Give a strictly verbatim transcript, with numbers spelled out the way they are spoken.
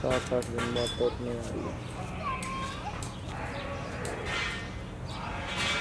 सात आठ दिन बाद तो अपने आ गया।